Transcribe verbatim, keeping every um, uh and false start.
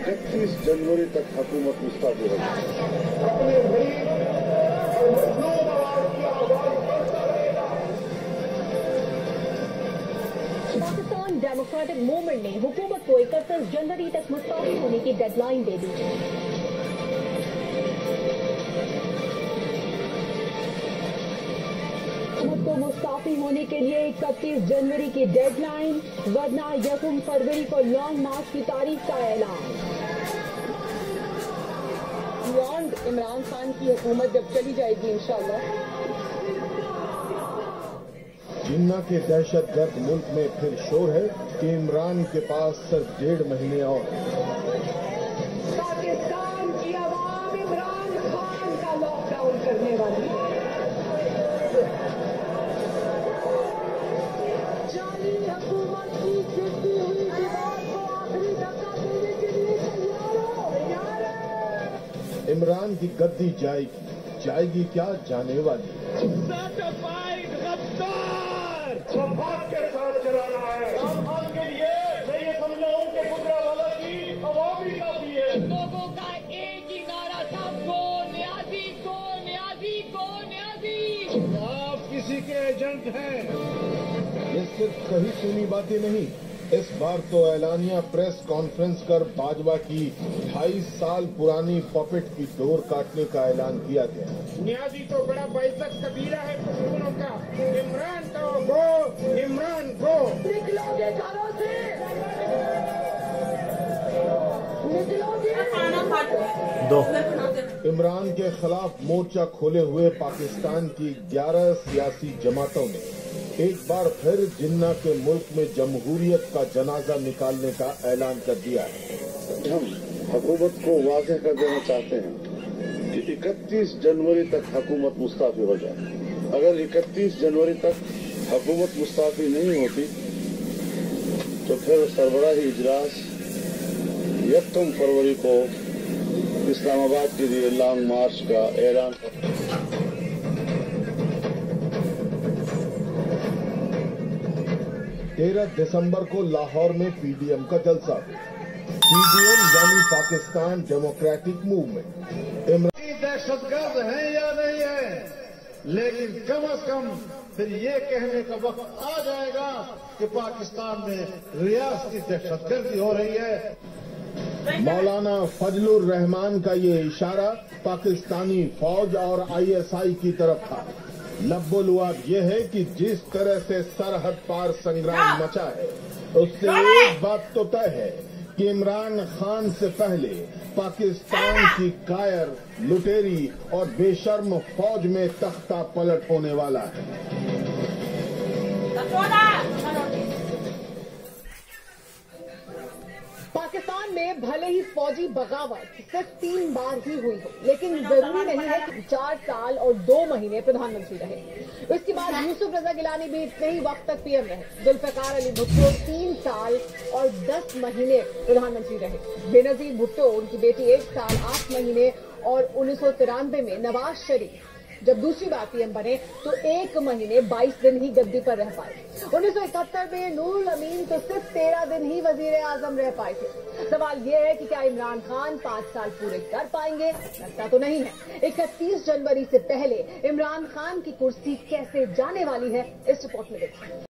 इकतीस जनवरी तक हुकूमत मुस्तफ़ी हो पाकिस्तान डेमोक्रेटिक मूवमेंट ने हुकूमत को इकतीस जनवरी तक मुस्तफ़ी होने की डेडलाइन दे दी। हुकूमत को मुस्तफ़ी होने के लिए इकतीस जनवरी की डेडलाइन, वरना यकम फरवरी को लॉन्ग मार्च की तारीख का ऐलान। बियॉन्ड इमरान खान की हुकूमत जब चली जाएगी इंशाअल्लाह। जिन्ना के दहशतगर्द मुल्क में फिर शोर है कि इमरान के पास सिर्फ डेढ़ महीने और। पाकिस्तान की आवाम इमरान खान का लॉकडाउन करने वाली है। जाली हुकूमत की गिरती हुई दीवार को आखिरी धक्का देने के लिए तैयार हो तैयार है। इमरान की गद्दी जाएगी, जाएगी क्या जाने वाली। सर्टिफाइड गद्दार सौभाग्य के साथ चला रहा है। इमरान खान के लिए मैं ये समझा हूं कि गुजरावाला की आवाम ही काफी है। लोगों का एक ही नारा था, गो न्याजी गो न्याजी गो न्याजी। आप किसी के एजेंट हैं। ये सिर्फ कही सुनी बातें नहीं, इस बार तो ऐलानिया प्रेस कॉन्फ्रेंस कर बाजवा की ढाई साल पुरानी पॉपेट की डोर काटने का ऐलान किया गया। न्याजी तो बड़ा बाइज्जत कबीला है पश्तूनों का। इमरान का गो, इमरान गो। निकलोगे घरों से, निकलोगे। दो इमरान के खिलाफ मोर्चा खोले हुए पाकिस्तान की ग्यारह सियासी जमातों ने एक बार फिर जिन्ना के मुल्क में जमहूरियत का जनाजा निकालने का ऐलान कर दिया है। हम हुकूमत को वाज़ेह कर देना चाहते हैं कि इकतीस जनवरी तक हुकूमत मुस्तफ़ी हो जाए। अगर इकतीस जनवरी तक हुकूमत मुस्तफ़ी नहीं होती तो फिर सरबराही इजलास यकम फरवरी को इस्लामाबाद के लिए लॉन्ग मार्च का ऐलान। तेरह दिसंबर को लाहौर में पीडीएम का जलसा। पीडीएम यानी पाकिस्तान डेमोक्रेटिक मूवमेंट। इमरान दहशतगर्द है या नहीं है, लेकिन कम अज कम फिर ये कहने का वक्त आ जाएगा कि पाकिस्तान में रियासती दहशतगर्दी हो रही है। मौलाना फजलुर रहमान का ये इशारा पाकिस्तानी फौज और आईएसआई की तरफ था। लब्बुलवाब ये है कि जिस तरह से सरहद पार संग्राम मचा है, उससे एक बात तो तय है कि इमरान खान से पहले पाकिस्तान की कायर, लुटेरी और बेशर्म फौज में तख्ता पलट होने वाला है। पाकिस्तान में भले ही फौजी बगावत सिर्फ तीन बार ही हुई हो, लेकिन जरूरी नहीं है कि चार साल और दो महीने प्रधानमंत्री रहे। इसके बाद यूसुफ रजा गिलानी भी इतने ही वक्त तक पीएम रहे। जुल्फिकार अली भुट्टो तीन साल और दस महीने प्रधानमंत्री रहे। बेनजीर भुट्टो, उनकी बेटी एक साल आठ महीने और उन्नीस सौ तिरानवे में नवाज शरीफ जब दूसरी बार पीएम बने तो एक महीने बाईस दिन ही गद्दी पर रह पाए। उन्नीस सौ इकहत्तर में नूरुल अमीन तो सिर्फ तेरह दिन ही वजीर आजम रह पाए थे। सवाल यह है कि क्या इमरान खान पांच साल पूरे कर पाएंगे? लगता तो नहीं है। इकतीस जनवरी से पहले इमरान खान की कुर्सी कैसे जाने वाली है, इस रिपोर्ट में देखिए।